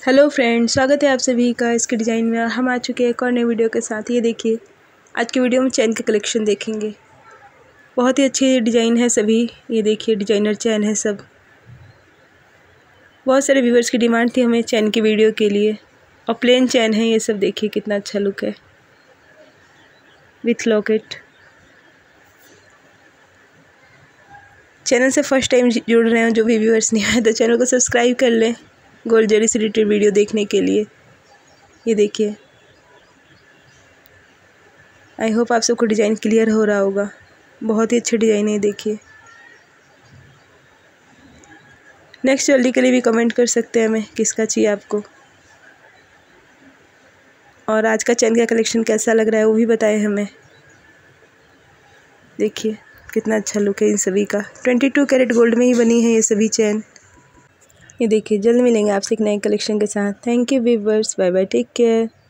Hello friends, स्वागत है आप सभी का इसके डिज़ाइन में। हम आ चुके हैं एक और नई वीडियो के साथ। ये देखिए, आज की वीडियो में चैन के कलेक्शन देखेंगे। बहुत ही अच्छी डिज़ाइन है सभी। ये देखिए, डिज़ाइनर चैन है सब। बहुत सारे व्यूवर्स की डिमांड थी हमें चैन की वीडियो के लिए, और प्लेन चैन है ये सब। देखिए कितना अच्छा लुक है विथ लॉकेट। चैनल से फर्स्ट टाइम जुड़ रहे हैं जो भी व्यूवर्स नहीं आए तो चैनल को सब्सक्राइब कर लें गोल्ड ज्वेलरी से रिलेटेड वीडियो देखने के लिए। ये देखिए, आई होप आप सबको डिज़ाइन क्लियर हो रहा होगा। बहुत ही अच्छी डिज़ाइन है। देखिए, नेक्स्ट ज्वेलरी के लिए भी कमेंट कर सकते हैं हमें किसका चाहिए आपको, और आज का चैन का कलेक्शन कैसा लग रहा है वो भी बताएं हमें। देखिए कितना अच्छा लुक है इन सभी का। 22 कैरेट गोल्ड में ही बनी है ये सभी चैन। ये देखिए, जल्द मिलेंगे आपसे एक नए कलेक्शन के साथ। Thank you viewers, bye bye, take care.